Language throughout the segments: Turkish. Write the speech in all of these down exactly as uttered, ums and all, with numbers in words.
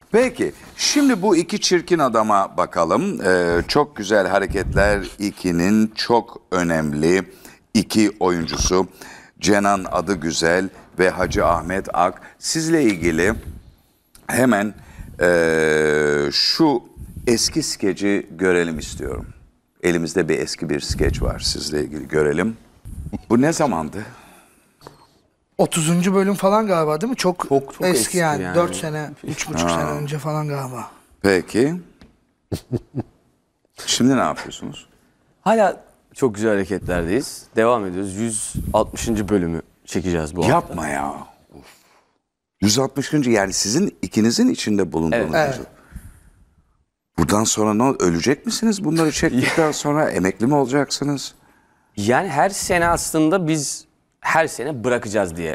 Peki, şimdi bu iki çirkin adama bakalım. Ee, çok güzel hareketler ikinin çok önemli iki oyuncusu. Cenan Adıgüzel ve Hacı Ahmet Ak. Sizle ilgili hemen ee, şu eski skeci görelim istiyorum. Elimizde bir eski bir skeç var, sizle ilgili görelim. Bu ne zamandı? otuzuncu bölüm falan galiba değil mi? Çok, Çok- çok eski, eski yani. yani. dört sene, üç buçuk sene önce falan galiba. Peki. Şimdi ne yapıyorsunuz? Hala çok güzel hareketlerdeyiz. Devam ediyoruz. yüz altmışıncı bölümü çekeceğiz bu hafta. Yapma ya. Of. yüz altmışıncı yani sizin ikinizin içinde bulunduğunuz. Evet. Evet. Buradan sonra ne ol- ölecek misiniz? Bunları çektikten sonra emekli mi olacaksınız? Yani her sene aslında biz her sene bırakacağız diye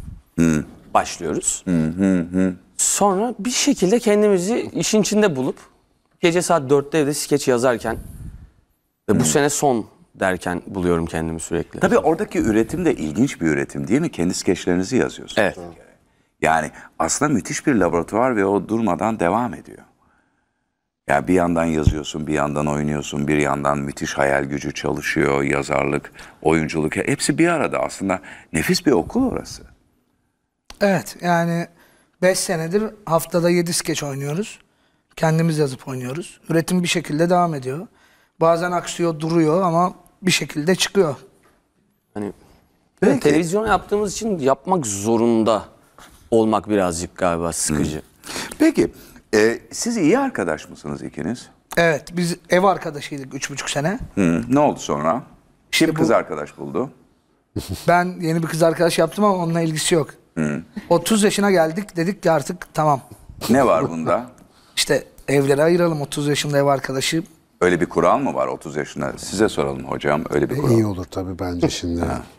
başlıyoruz. Sonra bir şekilde kendimizi işin içinde bulup gece saat dörtte evde skeç yazarken ve bu sene son derken buluyorum kendimi sürekli. Tabii oradaki üretim de ilginç bir üretim değil mi? Kendi skeçlerinizi yazıyorsunuz. Evet. Yani aslında müthiş bir laboratuvar ve o durmadan devam ediyor. Ya bir yandan yazıyorsun, bir yandan oynuyorsun, bir yandan müthiş hayal gücü çalışıyor, yazarlık, oyunculuk. Hepsi bir arada aslında. Nefis bir okul orası. Evet, yani beş senedir haftada yedi skeç oynuyoruz. Kendimiz yazıp oynuyoruz. Üretim bir şekilde devam ediyor. Bazen aksıyor, duruyor ama bir şekilde çıkıyor. Hani Peki. televizyon yaptığımız için yapmak zorunda olmak birazcık galiba sıkıcı. Peki, e, siz iyi arkadaş mısınız ikiniz? Evet, biz ev arkadaşıydık üç buçuk sene. Hı, ne oldu sonra? Kim bu- kız arkadaş buldu? Ben yeni bir kız arkadaş yaptım ama onunla ilgisi yok. otuz yaşına geldik, dedik ki artık tamam. Ne var bunda? İşte evleri ayıralım, otuz yaşında ev arkadaşı. Öyle bir kural mı var otuz yaşında? Size soralım hocam, öyle bir kural. İyi olur tabii bence şimdi.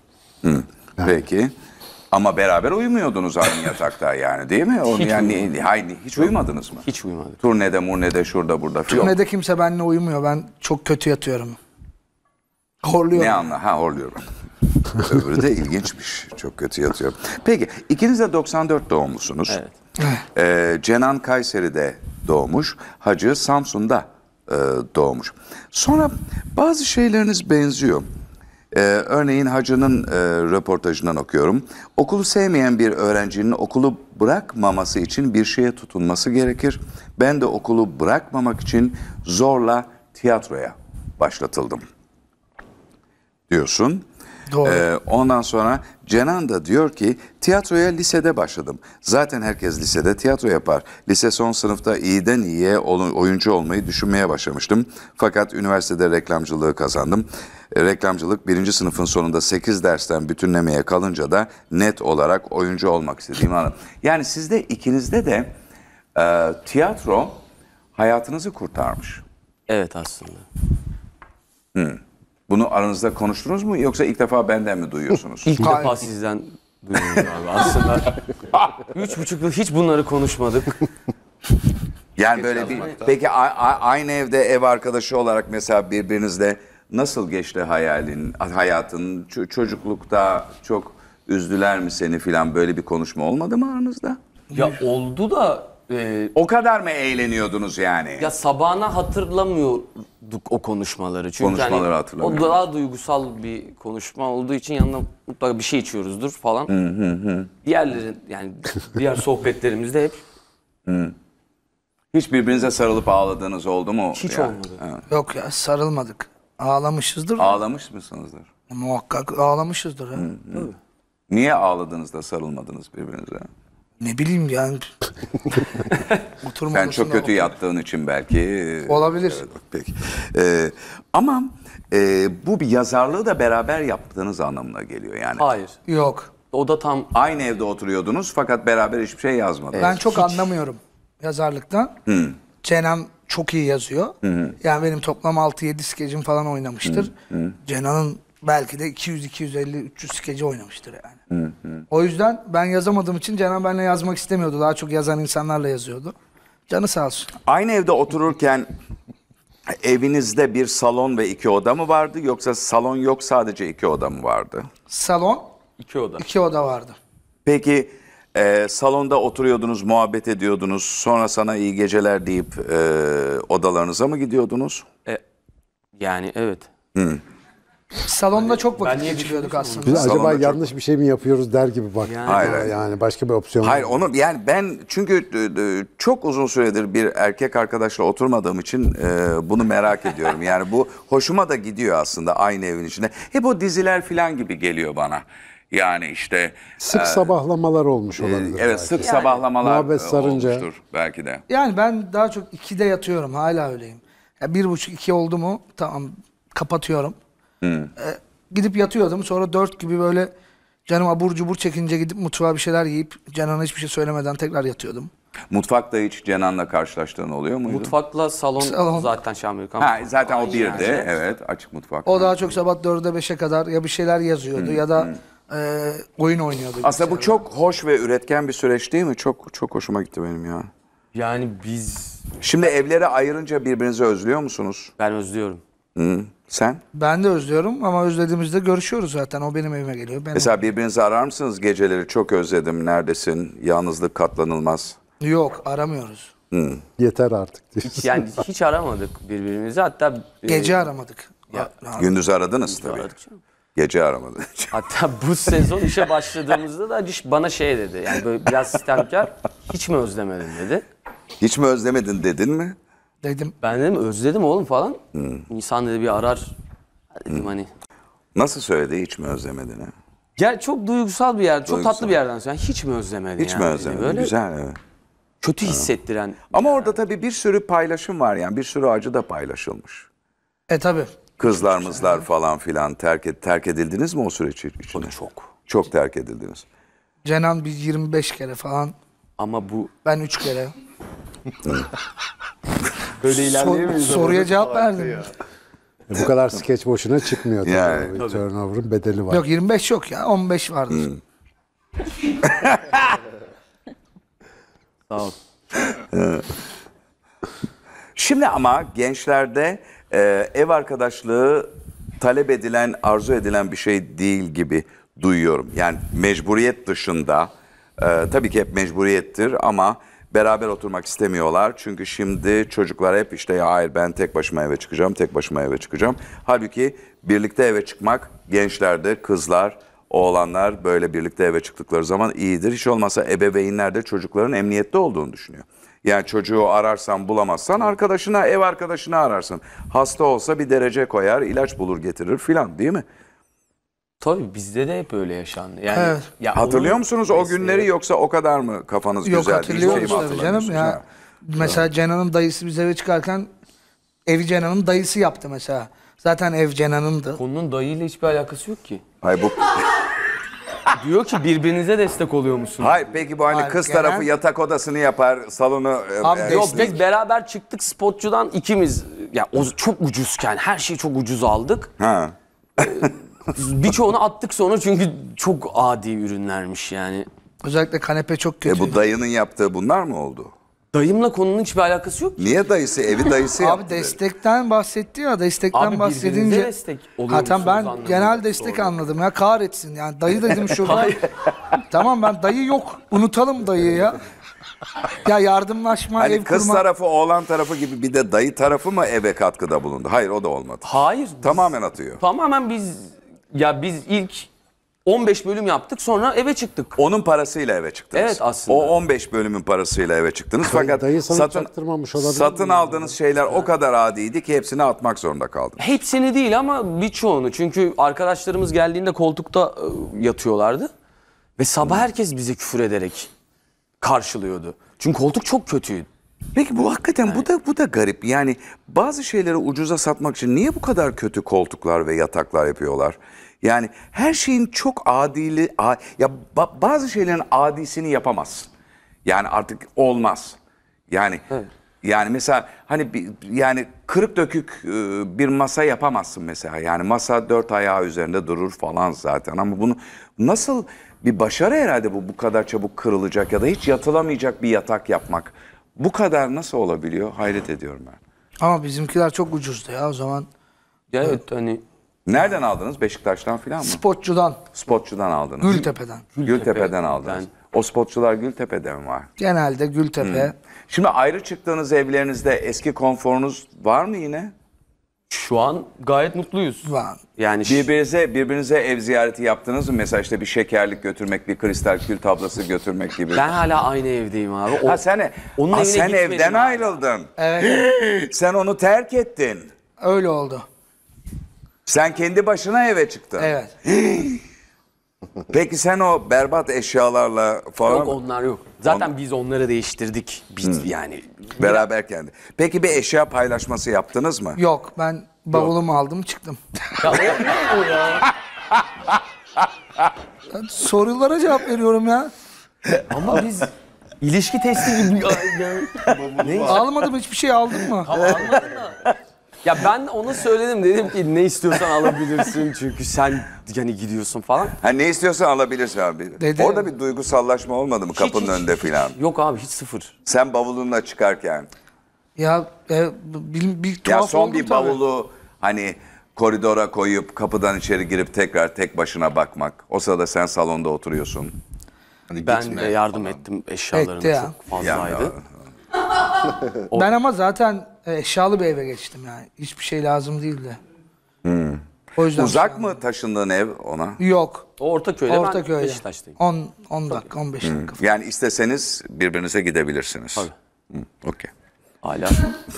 Peki. Ama beraber uyumuyordunuz aynı yatakta yani değil mi? Onu Hiç yani hayır, hiç uyumadınız mı? Hiç uyumadık. Turnede, murnede, şurada, burada filan. Turnede kimse benimle uyumuyor. Ben çok kötü yatıyorum. Horluyorum. Ne anla? Ha horluyorum. Öbürü de ilginçmiş. Çok kötü yatıyor. Peki ikiniz de doksan dört doğumlusunuz. Evet. Ee, Cenan Kayseri'de doğmuş. Hacı Samsun'da e, doğmuş. Sonra bazı şeyleriniz benziyor. Ee, örneğin Hacı'nın e, röportajından okuyorum. Okulu sevmeyen bir öğrencinin okulu bırakmaması için bir şeye tutunması gerekir. Ben de okulu bırakmamak için zorla tiyatroya başlatıldım diyorsun. Doğru. Ee, ondan sonra Cenan da diyor ki tiyatroya lisede başladım. Zaten herkes lisede tiyatro yapar. Lise son sınıfta iyiden iyiye oyuncu olmayı düşünmeye başlamıştım. Fakat üniversitede reklamcılığı kazandım. E, reklamcılık birinci sınıfın sonunda sekiz dersten bütünlemeye kalınca da net olarak oyuncu olmak istediğimi anladım. Yani sizde ikinizde de e, tiyatro hayatınızı kurtarmış. Evet aslında. Bunu aranızda konuştunuz mu yoksa ilk defa benden mi duyuyorsunuz? İlk Hayır. defa sizden duyuyoruz abi aslında. Üç buçuk yıl hiç bunları konuşmadık. Yani böyle bir peki a- a- aynı evde ev arkadaşı olarak mesela birbirinizle nasıl geçti hayalin, hayatın Ç- çocuklukta çok üzdüler mi seni filan böyle bir konuşma olmadı mı aranızda? Ya oldu da e, O kadar mı eğleniyordunuz yani? ya sabahına hatırlamıyorduk o konuşmaları. Çünkü Konuşmaları hani hatırlamıyorduk. o daha duygusal bir konuşma olduğu için yanına mutlaka bir şey içiyoruzdur falan. Diğerleri yani diğer sohbetlerimizde hep Hiç birbirinize sarılıp ağladığınız oldu mu? hiç Yani? olmadı. Ha. Yok ya, sarılmadık. Ağlamışızdır. Ağlamış mısınızdır? Muhakkak ağlamışızdır. Ha. Niye ağladınız da sarılmadınız birbirinize? Ne bileyim yani. Oturma Sen çok odasında kötü yattığın için belki. Olabilir. Evet, peki. Ee, ama e, bu bir yazarlığı da beraber yaptığınız anlamına geliyor yani. Hayır. Yok. O da tam Aynı evde oturuyordunuz fakat beraber hiçbir şey yazmadınız. Ben çok anlamıyorum yazarlıktan. Cenan çok iyi yazıyor. Yani benim toplam altı yedi skecim falan oynamıştır. Cenan'ın belki de iki yüz iki yüz elli üç yüz skeci oynamıştır yani. O yüzden ben yazamadığım için Cenan benimle yazmak istemiyordu. Daha çok yazan insanlarla yazıyordu. Canı sağ olsun. Aynı evde otururken evinizde bir salon ve iki oda mı vardı yoksa salon yok sadece iki oda mı vardı? Salon, iki oda. iki oda vardı. Peki Ee, salonda oturuyordunuz, muhabbet ediyordunuz. Sonra sana iyi geceler deyip e, odalarınıza mı gidiyordunuz? E, yani evet. Salonda çok vakit niye geçiriyorduk aslında. Biz acaba Salonda çok- yanlış bir şey mi yapıyoruz der gibi bak. Yani- Hayır, Yani, hayır. yani başka bir opsiyon Hayır var. onu yani ben çünkü e, e, çok uzun süredir bir erkek arkadaşla oturmadığım için e, bunu merak ediyorum. Yani bu hoşuma da gidiyor aslında aynı evin içinde. Hep o diziler falan gibi geliyor bana. Yani işte Sık sabahlamalar olmuş olabilir. evet belki. sık sabahlamalar muhabbet e, sarınca. olmuştur belki de. Yani ben daha çok ikide yatıyorum. Hala öyleyim. Ya bir buçuk iki oldu mu tamam kapatıyorum. Ee, gidip yatıyordum. Sonra dört gibi böyle canım abur cubur çekince gidip mutfağa bir şeyler yiyip Canan'a hiçbir şey söylemeden tekrar yatıyordum. Mutfakta hiç Cenan'la karşılaştığın oluyor muydu? Mutfakla salon, Salon. zaten Şamirkan. Ha, zaten o Aynı birdi. yani. Evet, açık mutfak. O daha çok sabah dörde beşe kadar ya bir şeyler yazıyordu ya da e, oyun oynuyordu. Aslında bu bilgisayarda. çok hoş ve üretken bir süreç değil mi? Çok çok hoşuma gitti benim ya. Yani biz, Şimdi evleri ayırınca birbirinizi özlüyor musunuz? ben özlüyorum. Hı. Sen? Ben de özlüyorum ama özlediğimizde görüşüyoruz zaten. O benim evime geliyor. Ben Mesela birbirinizi arar mısınız geceleri? Çok özledim, neredesin? Yalnızlık katlanılmaz. Yok aramıyoruz. Yeter artık diyor. Hiç, yani hiç aramadık birbirimizi. Hatta e, Gece aramadık. Ya, Ha- Gündüz aradınız tabii. aradık canım. Gece aramadın. Hatta bu sezon işe başladığımızda da Adiş bana şey dedi. Yani böyle biraz sistemkar. Hiç mi özlemedin dedi. Hiç mi özlemedin dedin mi? dedim. Ben dedim özledim oğlum falan. İnsan dedi bir arar. Dedim hani. Nasıl söyledi hiç mi özlemedin? Ha? Gel çok duygusal bir yer, çok Duygusal. tatlı bir yerden sonra. Hiç mi özlemedin Hiç yani mi dedi. özlemedin? Böyle Güzel evet. kötü hissettiren. Ama orada tabii bir sürü paylaşım var yani. Bir sürü acı da paylaşılmış. E tabi. Kızlar mızlar falan filan terk, ed- terk edildiniz mi o süreç içinde? Çok. Çok terk edildiniz. Cenan bir yirmi beş kere falan. Ama bu Ben üç kere. böyle Sor- soruya cevap verdim. E, Bu kadar skeç boşuna çıkmıyor tabii. Yani. O turnover'ın bedeli var. Yok yirmi beş yok ya. on beş vardır. Sağ ol. Şimdi ama gençlerde e, ev arkadaşlığı talep edilen, arzu edilen bir şey değil gibi duyuyorum. Yani mecburiyet dışında, e, tabii ki hep mecburiyettir ama beraber oturmak istemiyorlar. Çünkü şimdi çocuklar hep işte ya hayır ben tek başıma eve çıkacağım, tek başıma eve çıkacağım. Halbuki birlikte eve çıkmak gençlerde, kızlar, oğlanlar böyle birlikte eve çıktıkları zaman iyidir. Hiç olmazsa ebeveynler de çocukların emniyette olduğunu düşünüyor. Yani çocuğu ararsan bulamazsan arkadaşına, ev arkadaşına ararsın. Hasta olsa bir derece koyar, ilaç bulur getirir filan değil mi? Tabii bizde de hep öyle yaşandı. Yani Evet. ya Hatırlıyor onun musunuz o mesela- günleri yoksa o kadar mı kafanız Yok güzeldi? Hiçbir hatırlıyoruz şeyi mi tabii canım. hatırlamıyorsunuz? Ya, Ha. mesela Cenan'ın dayısı biz eve çıkarken evi Cenan'ın dayısı yaptı mesela. Zaten ev Cenan'ındı. Konunun dayıyla hiçbir alakası yok ki. Hayır, bu, Diyor ki birbirinize destek oluyor musun? hayır peki bu hani Hayır, kız genel- tarafı yatak odasını yapar, salonu... e, Abi, e, Yok destek- biz beraber çıktık spotçudan ikimiz. Ya o çok ucuzken her şeyi çok ucuz aldık. Ha. Birçoğunu attık sonra çünkü çok adi ürünlermiş yani. Özellikle kanepe çok kötü. E bu dayının yaptığı bunlar mı oldu? Dayımla konunun hiçbir alakası yok ki. Niye dayısı, evi dayısı Abi yaptı? destekten bahsetti ya. Destekten Abi birbirinize bahsedince. destek oluyor Ha tamam ben musunuz anlamında genel destek sordum. anladım ya. Kahretsin yani. Dayı dedim şurada. Tamam ben dayı yok. Unutalım dayıyı ya. Ya yardımlaşma, Hani ev kız kurma. tarafı, oğlan tarafı gibi bir de dayı tarafı mı eve katkıda bulundu? Hayır o da olmadı. Hayır. Tamamen atıyor. Tamamen biz ya biz ilk on beş bölüm yaptık sonra eve çıktık. Onun parasıyla eve çıktınız. Evet, aslında. O on beş bölümün parasıyla eve çıktınız. Fakat dayı sana satın, çaktırmamış olabilir satın mi? aldığınız şeyler o kadar adiydi ki hepsini atmak zorunda kaldınız. Hepsini değil ama birçoğunu. Çünkü arkadaşlarımız geldiğinde koltukta e, yatıyorlardı. Ve sabah herkes bize küfür ederek karşılıyordu. Çünkü koltuk çok kötüydü. Peki bu hakikaten bu da bu da garip. Yani bazı şeyleri ucuza satmak için niye bu kadar kötü koltuklar ve yataklar yapıyorlar? Yani her şeyin çok adili a- ya ba- bazı şeylerin adisini yapamazsın. Yani artık olmaz. Yani yani mesela hani bir, yani kırık dökük e, bir masa yapamazsın mesela. Yani masa dört ayağı üzerinde durur falan zaten ama bunu nasıl bir başarı herhalde bu bu kadar çabuk kırılacak ya da hiç yatılamayacak bir yatak yapmak. Bu kadar nasıl olabiliyor? Hayret ediyorum ben. Ama bizimkiler çok ucuzdu ya o zaman. Ya evet hani Nereden aldınız? Beşiktaş'tan falan mı? Spotçudan, Spotçudan aldınız. Gültepe'den. Gültepe'den aldınız. O spotçular Gültepe'de mi var? Genelde Gültepe. Şimdi ayrı çıktığınız evlerinizde eski konforunuz var mı yine? Şu an gayet mutluyuz. Var. Yani ş- Birbirinize, birbirinize ev ziyareti yaptınız mı? Mesela işte bir şekerlik götürmek, bir kristal kül tablası götürmek gibi. ben hala aynı evdeyim abi. O, Ha sen, onun ha, evine sen gitmedim evden abi. ayrıldın. Evet. Sen onu terk ettin. Öyle oldu. Sen kendi başına eve çıktın. Evet. Peki sen o berbat eşyalarla falan Yok onlar yok. Zaten biz onları değiştirdik. Biz yani beraber kendi. Peki bir eşya paylaşması yaptınız mı? Yok, ben bavulumu aldım çıktım. ya, o, o ya. Sorulara cevap veriyorum ya. Ama biz ilişki testi gibi yani. Ne? Almadım, hiçbir şey aldın mı? Ya ben ona söyledim, dedim ki ne istiyorsan alabilirsin çünkü sen yani gidiyorsun falan. Ha, ne istiyorsan alabilirsin abi. Dedi. Orada bir duygusallaşma olmadı mı kapının hiç, önünde filan? Yok abi hiç sıfır. Sen bavulunla çıkarken. Ya e, bir, bir Ya tuhaf son oldum bir tabii. bavulu hani koridora koyup kapıdan içeri girip tekrar tek başına bakmak. O sırada sen salonda oturuyorsun. Hani Ben gitme de yardım falan. ettim eşyalarına, Etti ya. çok Ya, fazlaydı. ya. Ben ama zaten eşyalı bir eve geçtim yani. Hiçbir şey lazım değildi. O yüzden Uzak mı taşındığın ev ona? Yok. O Ortaköy'de, ben Ortaköy'de. Beşiktaş'tayım. on on dakika, on beş dakika. Yani isteseniz birbirinize gidebilirsiniz. Tabii. Hı, okey. Hala.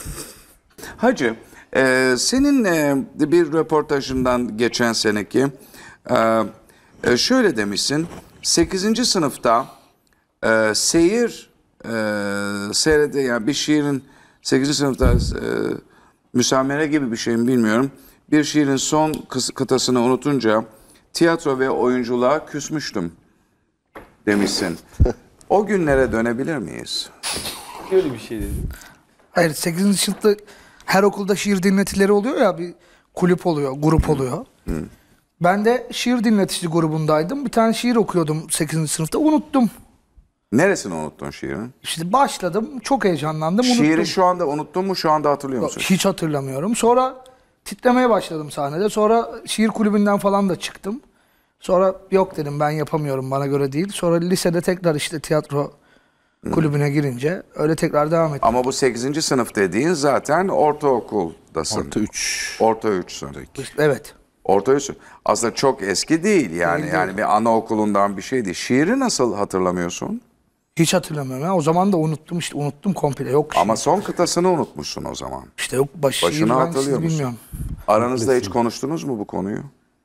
Hacı, e, senin e, bir röportajından geçen seneki e, e, şöyle demişsin. sekizinci sınıfta e, seyir e, seyrede yani bir şiirin sekizinci sınıfta e, müsamere gibi bir şey mi bilmiyorum. Bir şiirin son kıs- kıtasını unutunca tiyatro ve oyunculuğa küsmüştüm demişsin. O günlere dönebilir miyiz? Öyle bir şey dedim. Hayır, sekizinci sınıfta her okulda şiir dinletileri oluyor ya, bir kulüp oluyor, grup oluyor. Ben de şiir dinletici grubundaydım. Bir tane şiir okuyordum sekizinci sınıfta, unuttum. Neresini unuttun şiirin? İşte başladım, çok heyecanlandım, unuttum. Şiiri şu anda unuttun mu? Şu anda hatırlıyor musun? Hiç hatırlamıyorum. Sonra titremeye başladım sahnede. Sonra şiir kulübünden falan da çıktım. Sonra yok dedim, ben yapamıyorum, bana göre değil. Sonra lisede tekrar işte tiyatro kulübüne girince öyle tekrar devam ettim. Ama bu sekizinci sınıf dediğin zaten ortaokuldasın. Orta üç. Orta üçsün. Evet. Orta üçsün. Aslında çok eski değil yani. Değil, yani değil. bir anaokulundan bir şey değil. Şiiri nasıl hatırlamıyorsun? Hiç hatırlamıyorum ya. O zaman da unuttum işte, unuttum komple. Yok Ama şiir. son kıtasını unutmuşsun o zaman. İşte yok baş, Başını şiir hatırlıyor hangisi musun? bilmiyorum. Aranızda hiç konuştunuz mu bu konuyu?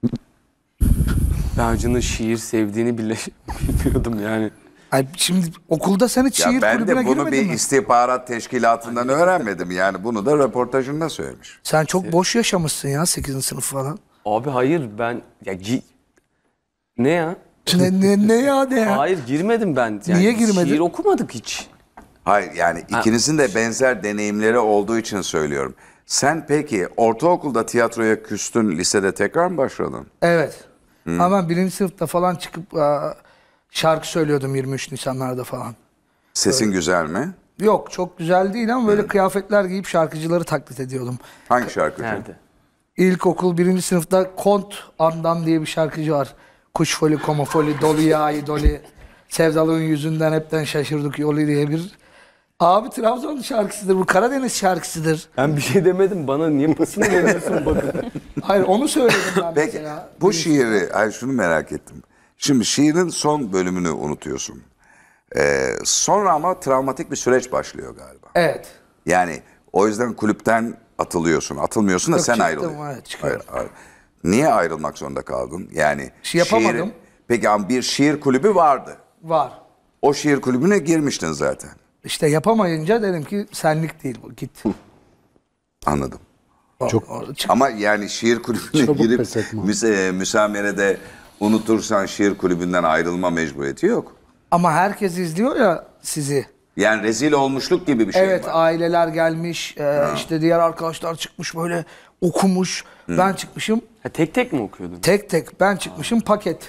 Ben Hacı'nın şiir sevdiğini bile bilmiyordum yani. Ay şimdi okulda sen hiç Ya şiir ben kulübüne de bunu girmedin bir mi? istihbarat teşkilatından öğrenmedim. Yani bunu da röportajında söylemiş. Sen çok boş yaşamışsın ya sekizinci sınıf falan. Abi hayır ben ya gi- ne ya? Ne, ne, ne ya ne ya? Hayır girmedim ben. Yani Niye girmedin? Şiir okumadık hiç. Hayır yani ikinizin de benzer deneyimleri olduğu için söylüyorum. Sen peki ortaokulda tiyatroya küstün, lisede tekrar mı başladın? Evet. Ama ben birinci sınıfta falan çıkıp aa, şarkı söylüyordum yirmi üç Nisanlarda falan. Sesin güzel mi? Yok, çok güzel değil ama böyle kıyafetler giyip şarkıcıları taklit ediyordum. Hangi şarkıcı? Nerede? İlkokul birinci sınıfta Kont Andan diye bir şarkıcı var. Kuş foli, koma foli, dolu yağı doli. Sevdalığın yüzünden hepten şaşırdık yolu diye bir... Abi Trabzon şarkısıdır bu, Karadeniz şarkısıdır. Ben bir şey demedim, bana niye pasını veriyorsun bakın. Hayır, onu söyledim ben Peki mesela. bu şiiri, hayır şunu merak ettim. Şimdi şiirin son bölümünü unutuyorsun. Ee, sonra ama travmatik bir süreç başlıyor galiba. Evet. Yani o yüzden kulüpten atılıyorsun. Atılmıyorsun da Yok, sen çıktım, ayrılıyorsun. evet, çıkıyorum. Hayır, hayır. Niye ayrılmak zorunda kaldın? Yani Şey yapamadım. şiirin- Peki ama bir şiir kulübü vardı. Var. O şiir kulübüne girmiştin zaten. İşte yapamayınca dedim ki senlik değil bu, git. Anladım. Çok. Orada çık- Ama yani şiir kulübüne Çabuk girip pes etme. müse, müsamerede unutursan şiir kulübünden ayrılma mecburiyeti yok. Ama herkes izliyor ya sizi. Yani rezil olmuşluk gibi bir şey Evet, var. aileler gelmiş, e, işte diğer arkadaşlar çıkmış böyle okumuş. Ben çıkmışım Ha, tek tek mi okuyordun? tek tek, ben çıkmışım paket.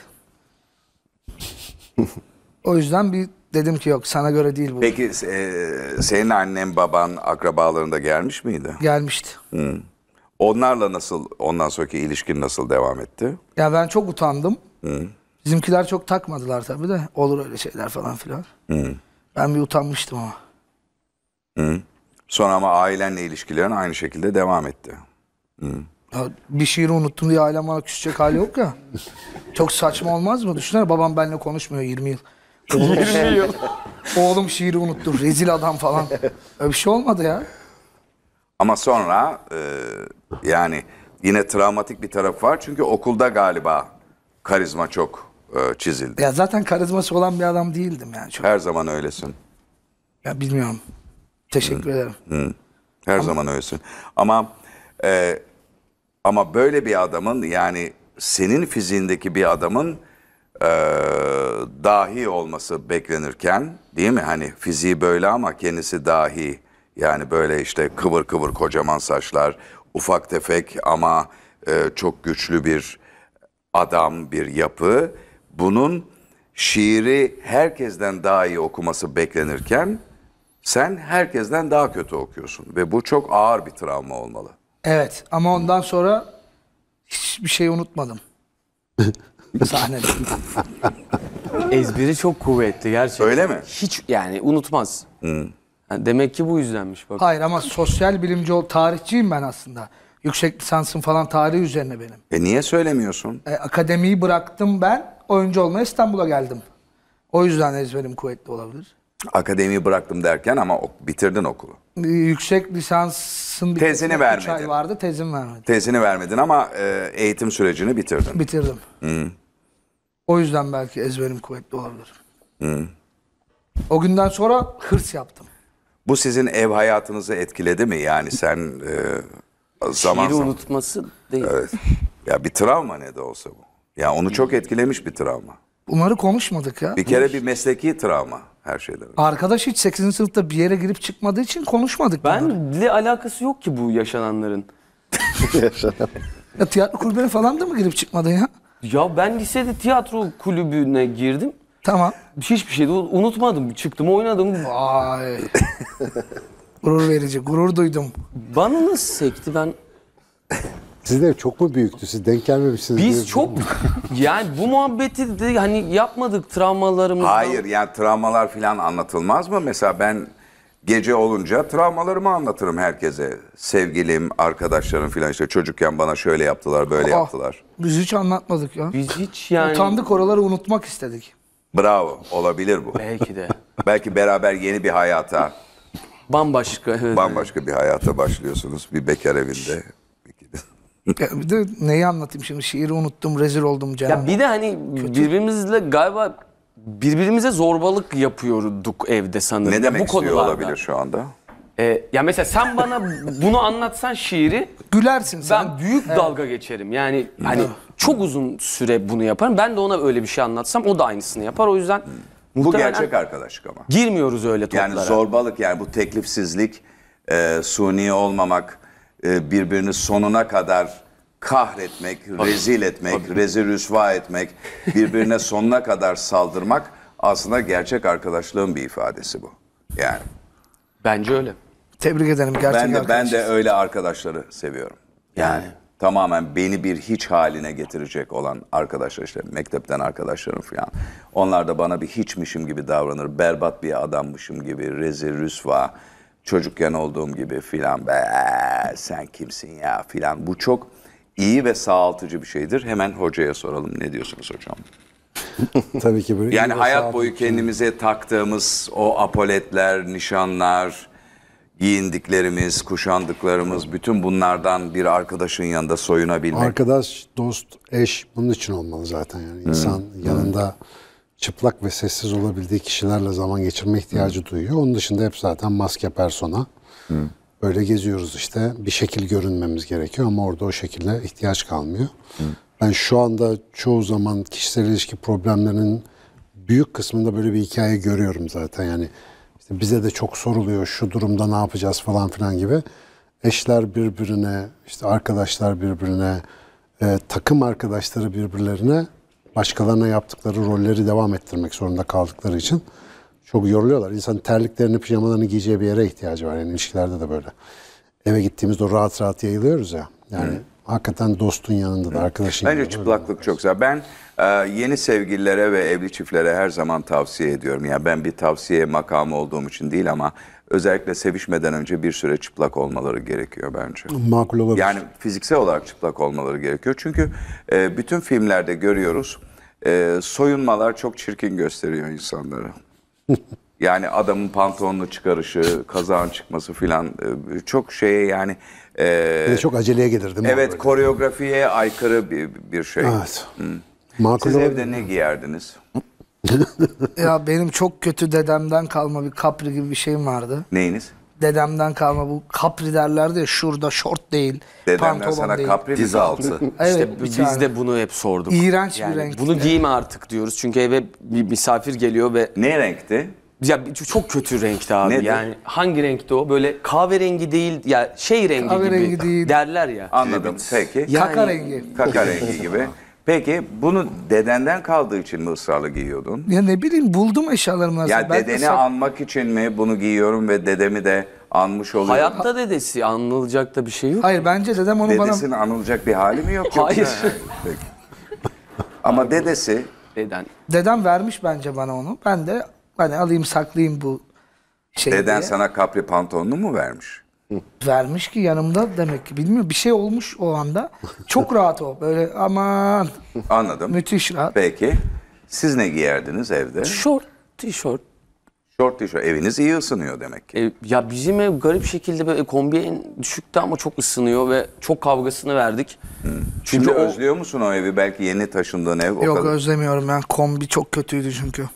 O yüzden bir dedim ki yok, sana göre değil bu. Peki e, senin annen, baban, akrabaların da gelmiş miydi? Gelmişti. Onlarla nasıl, ondan sonraki ilişkin nasıl devam etti? Ya ben çok utandım. Bizimkiler çok takmadılar tabii de. Olur öyle şeyler falan filan. Ben bir utanmıştım ama. Sonra ama ailenle ilişkilerin aynı şekilde devam etti. Ya bir şiiri unuttum diye ailem bana küsecek hali yok ya. Çok saçma olmaz mı? Düşünsene babam benimle konuşmuyor yirmi yıl. Oğlum, yirmi yıl. Oğlum şiiri unuttu. Rezil adam falan. Öyle bir şey olmadı ya. Ama sonra e, yani yine travmatik bir taraf var. Çünkü okulda galiba karizma çok e, çizildi. Ya zaten karizması olan bir adam değildim yani. Çok. Her zaman öylesin. Ya bilmiyorum. Teşekkür ederim. Her zaman öylesin. Ama e, ama böyle bir adamın, yani senin fiziğindeki bir adamın e, dahi olması beklenirken, değil mi? Hani fiziği böyle ama kendisi dahi. Yani böyle işte kıvır kıvır kocaman saçlar, ufak tefek ama e, çok güçlü bir adam, bir yapı. Bunun şiiri herkesten daha iyi okuması beklenirken sen herkesten daha kötü okuyorsun. Ve bu çok ağır bir travma olmalı. Evet ama ondan sonra hiçbir şey unutmadım. Sahnede. Ezberi çok kuvvetli gerçekten. Öyle mi? Hiç yani unutmaz. Yani demek ki bu yüzdenmiş bak. Hayır ama sosyal bilimci ol, tarihçiyim ben aslında. Yüksek lisansım falan tarihi üzerine benim. E niye söylemiyorsun? E, akademiyi bıraktım ben. Oyuncu olmaya İstanbul'a geldim. O yüzden ezberim kuvvetli olabilir. Akademiyi bıraktım derken ama ok- bitirdin okulu. E, yüksek lisansın Tezini bitmesine üç vermedin. ay vardı. Tezim vermedim. Tezini vermedin ama e, eğitim sürecini bitirdin. Bitirdim. O yüzden belki ezberim kuvvetli olabilir. O günden sonra hırs yaptım. Bu sizin ev hayatınızı etkiledi mi? Yani sen e, zaman Şiiri zaman... unutması değil. Evet. Ya bir travma ne de olsa bu. Ya onu çok etkilemiş bir travma. Bunları konuşmadık ya. Bir kere bir mesleki travma her şeyden önce. Arkadaş hiç sekizinci sınıfta bir yere girip çıkmadığı için konuşmadık bunları. Benle alakası yok ki bu yaşananların. Ya tiyatro kulübüne falan da mı girip çıkmadın ya? Ya ben lisede tiyatro kulübüne girdim. Tamam. Hiçbir şey de unutmadım. Çıktım oynadım. Vay. Gurur verici. Gurur duydum. Bana nasıl sekti ben... Siz de çok mu büyüktü? Siz denk gelmemişsiniz. diye- Biz çok yani bu muhabbeti de hani yapmadık travmalarımızdan. Hayır, yani travmalar falan anlatılmaz mı? Mesela ben gece olunca travmalarımı anlatırım herkese. Sevgilim, arkadaşlarım falan, işte çocukken bana şöyle yaptılar, böyle Aa, yaptılar. Biz hiç anlatmadık ya. Biz hiç yani... Utandık, oraları unutmak istedik. Bravo, olabilir bu. Belki de. Belki beraber yeni bir hayata, Bambaşka. Evet. bambaşka bir hayata başlıyorsunuz. Bir bekar evinde. Ya bir de neyi anlatayım şimdi? Şiiri unuttum, rezil oldum Cenab. Ya bir de hani birbirimizle galiba birbirimize zorbalık yapıyorduk evde sanırım. Ne Ya demek bu istiyor konularda. olabilir şu anda? Ee, ya mesela sen bana bunu anlatsan şiiri Gülersin sen. ben büyük dalga geçerim. Yani hani çok uzun süre bunu yaparım. Ben de ona öyle bir şey anlatsam o da aynısını yapar. O yüzden Bu muhtemelen gerçek arkadaşlık ama. girmiyoruz öyle toplara. Yani zorbalık, yani bu teklifsizlik, e, suni olmamak, e, birbirini sonuna kadar kahretmek, rezil etmek, rezil rüsva etmek, birbirine sonuna kadar saldırmak aslında gerçek arkadaşlığın bir ifadesi bu. Yani Bence öyle. Tebrik ederim gerçekten. ben de ben de öyle arkadaşları seviyorum. Yani Yani. tamamen beni bir hiç haline getirecek olan arkadaşlar, işte mektepten arkadaşlarım falan. Onlar da bana bir hiçmişim gibi davranır. Berbat bir adammışım gibi, rezil rüsva, çocukken olduğum gibi filan. Be sen kimsin ya filan. Bu çok iyi ve sağaltıcı bir şeydir. Hemen hocaya soralım. Ne diyorsunuz hocam? Tabii ki böyle. Yani iyi ve hayat sağlıklı. boyu kendimize taktığımız o apoletler, nişanlar, giyindiklerimiz, kuşandıklarımız, bütün bunlardan bir arkadaşın yanında soyunabilmek. Arkadaş, dost, eş bunun için olmalı zaten. Yani insan yanında çıplak ve sessiz olabildiği kişilerle zaman geçirme ihtiyacı duyuyor. Onun dışında hep zaten maske persona. Böyle geziyoruz işte. Bir şekil görünmemiz gerekiyor ama orada o şekilde ihtiyaç kalmıyor. Ben şu anda çoğu zaman kişisel ilişki problemlerinin büyük kısmında böyle bir hikaye görüyorum zaten. Yani işte bize de çok soruluyor şu durumda ne yapacağız falan filan gibi. Eşler birbirine, işte arkadaşlar birbirine, e, takım arkadaşları birbirlerine başkalarına yaptıkları rolleri devam ettirmek zorunda kaldıkları için çok yoruluyorlar. İnsanın terliklerini, pijamalarını giyeceği bir yere ihtiyacı var. Yani ilişkilerde de böyle. Eve gittiğimizde o rahat rahat yayılıyoruz ya. Yani hakikaten dostun yanında da, arkadaşın Bence yanında da. çıplaklık çok güzel. Ben e, yeni sevgililere ve evli çiftlere her zaman tavsiye ediyorum. Yani ben bir tavsiye makamı olduğum için değil ama özellikle sevişmeden önce bir süre çıplak olmaları gerekiyor bence. Makul olabilir. Yani fiziksel olarak çıplak olmaları gerekiyor. Çünkü e, bütün filmlerde görüyoruz e, soyunmalar çok çirkin gösteriyor insanları. Yani adamın pantolonunu çıkarışı, kazağın çıkması filan e, çok şeye yani... E, Bir de çok aceleye gelir değil mi? evet, Böyle? koreografiye aykırı bir, bir şey. Evet. Makul Siz olabilir. evde ne giyerdiniz? Ya benim çok kötü dedemden kalma bir kapri gibi bir şeyim vardı. Neyiniz? Dedemden kalma bu kapri derlerdi ya, şurada şort değil, Dedemden pantolon sana değil. kapri mi Diz altı. Evet, işte bir biz tane. de bunu hep sorduk. İğrenç bir Yani renk. bunu giyme artık diyoruz. Çünkü eve bir misafir geliyor ve Ne renkti? ya bir- çok kötü renkti abi. Nedir? Yani hangi renkti o? Böyle kahverengi değil ya şey rengi Kahverengi gibi değil. derler ya. Anladım. Peki. Ya- Kaka Yani- rengi. Kaka rengi gibi. Peki bunu dedenden kaldığı için mi ısrarla giyiyordun? Ya ne bileyim, buldum eşyalarımı nasıl. Ya Belki dedeni sak- anmak için mi bunu giyiyorum ve dedemi de anmış oluyorum? Hayatta dedesi anılacak da bir şey yok. Hayır, bence dedem onu bana... Dedesinin anılacak bir hali mi yok? yoksa? Hayır. Peki. Ama dedesi Deden. Dedem vermiş bence bana onu. Ben de hani alayım saklayayım bu şeyi deden diye. sana kapri pantolonunu mu vermiş? Vermiş ki yanımda, demek ki bilmiyorum. Bir şey olmuş o anda. Çok rahat o. Böyle aman Anladım. müthiş rahat. Peki. Siz ne giyerdiniz evde? Şort, tişört. Şort tişört. Eviniz iyi ısınıyor demek ki. E, ya bizim ev garip şekilde böyle kombi en düşükte ama çok ısınıyor ve çok kavgasını verdik. Çünkü Şimdi o özlüyor musun o evi? Belki yeni taşındığın ev. O Yok, kadar. özlemiyorum ben. Kombi çok kötüydü çünkü.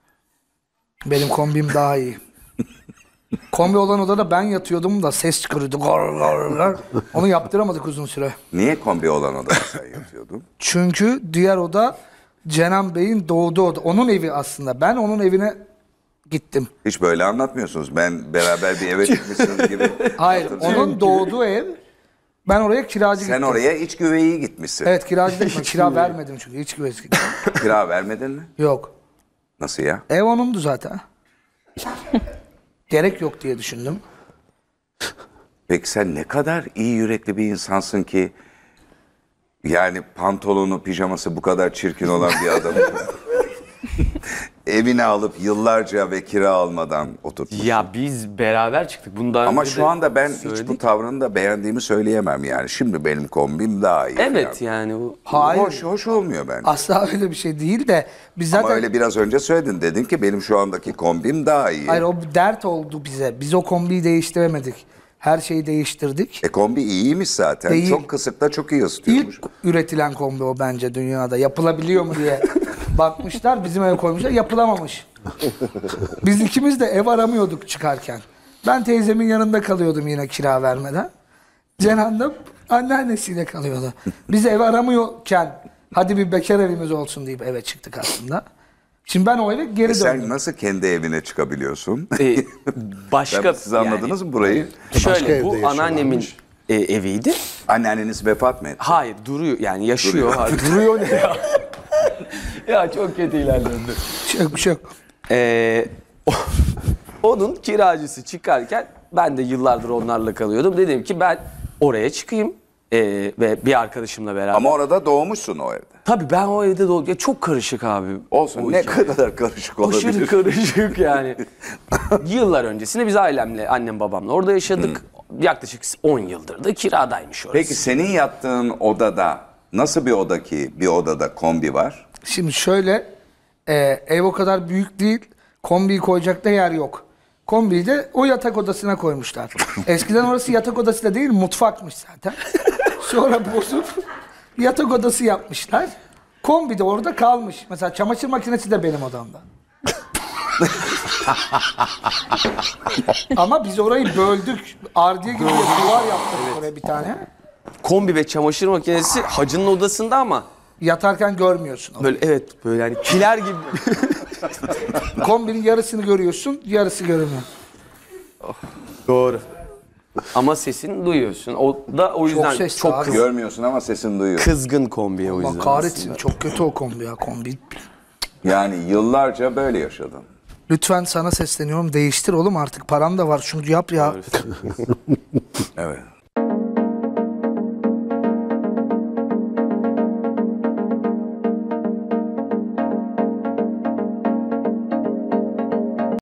Benim kombim daha iyi. Kombi olan odada ben yatıyordum da ses çıkarıyordu. Gar, gar, gar. Onu yaptıramadık uzun süre. Niye kombi olan odada sen yatıyordun? Çünkü diğer oda Cenan Bey'in doğduğu oda. Onun evi aslında. Ben onun evine gittim. Hiç böyle anlatmıyorsunuz. Ben beraber bir eve çıkmışsınız gibi. Hayır, hatırlıyorum. onun doğduğu ev. Ben oraya kiracı Sen gittim. oraya iç güveyi gitmişsin. Evet, kiracı gittim. Kira vermedim çünkü. Hiç güvesi gittim. Kira vermedin mi? Yok. Nasıl ya? Ev onundu zaten. Gerek yok diye düşündüm. Peki sen ne kadar iyi yürekli bir insansın ki yani pantolonu, pijaması bu kadar çirkin olan bir adam. Evine alıp yıllarca ve kira almadan oturtmuş. ya biz beraber çıktık. Bundan Ama önce şu de anda ben hiç söyledik. bu tavrını da beğendiğimi söyleyemem yani. Şimdi benim kombim daha iyi. Evet falan. yani o Hayır. Hoş, hoş olmuyor bence. Asla öyle bir şey değil de biz zaten... Ama öyle biraz önce söyledin. Dedin ki benim şu andaki kombim daha iyi. Hayır, o bir dert oldu bize. Biz o kombiyi değiştiremedik. Her şeyi değiştirdik. E kombi iyiymiş zaten. Değil. Çok kısıkta çok iyi ısıtıyormuş. İlk üretilen kombi o bence dünyada. Yapılabiliyor mu diye bakmışlar. Bizim eve koymuşlar. Yapılamamış. Biz ikimiz de ev aramıyorduk çıkarken. Ben teyzemin yanında kalıyordum yine kira vermeden. Cenan da anneannesiyle kalıyordu. Biz ev aramıyorken hadi bir bekar evimiz olsun deyip eve çıktık aslında. Şimdi ben o eve geri E sen döndüm. nasıl kendi evine çıkabiliyorsun? e, başka Ben- Siz anladınız yani, mı burayı? Şöyle evde bu yaşıyorlarmış. anneannemin e, eviydi. Anneanneniz vefat mı etti? Hayır duruyor yani yaşıyor. Duruyor, duruyor ne ya? ya çok kötü ilerledim. Bir şey yok, bir şey yok. Ee, o- onun kiracısı çıkarken ben de yıllardır onlarla kalıyordum. Dedim ki ben oraya çıkayım ee, ve bir arkadaşımla beraber. Ama orada doğmuşsun o evde. Tabii ben o evde doğdum. Ya çok karışık abi. Olsun. O Ne iki- kadar karışık Aşırı olabilir. karışık yani. Yıllar öncesinde biz ailemle, annem babamla orada yaşadık. Yaklaşık on yıldır da kiradaymış orası. Peki senin yattığın odada nasıl bir oda ki bir odada kombi var? Şimdi şöyle, e, ev o kadar büyük değil, kombiyi koyacak da yer yok. Kombiyi de o yatak odasına koymuşlar. Eskiden orası yatak odası da değil, mutfakmış zaten. Sonra bozup yatak odası yapmışlar. Kombi de orada kalmış. Mesela çamaşır makinesi de benim odamda. Ama biz orayı böldük. Ardiye gibi bir duvar yaptık oraya bir tane. Kombi ve çamaşır makinesi hacının odasında ama Yatarken görmüyorsun onu. böyle evet böyle yani kiler gibi. Kombinin yarısını görüyorsun, yarısı görünmüyor. Doğru. Ama sesini duyuyorsun. O da o yüzden çok, sesli abi. kız- Görmüyorsun ama sesini duyuyorsun. kızgın kombiye o Allah yüzden. kahretsin, çok kötü o kombi ya, kombi. Yani yıllarca böyle yaşadın. Lütfen sana sesleniyorum, değiştir oğlum, artık paran da var, şunu yap ya. Evet.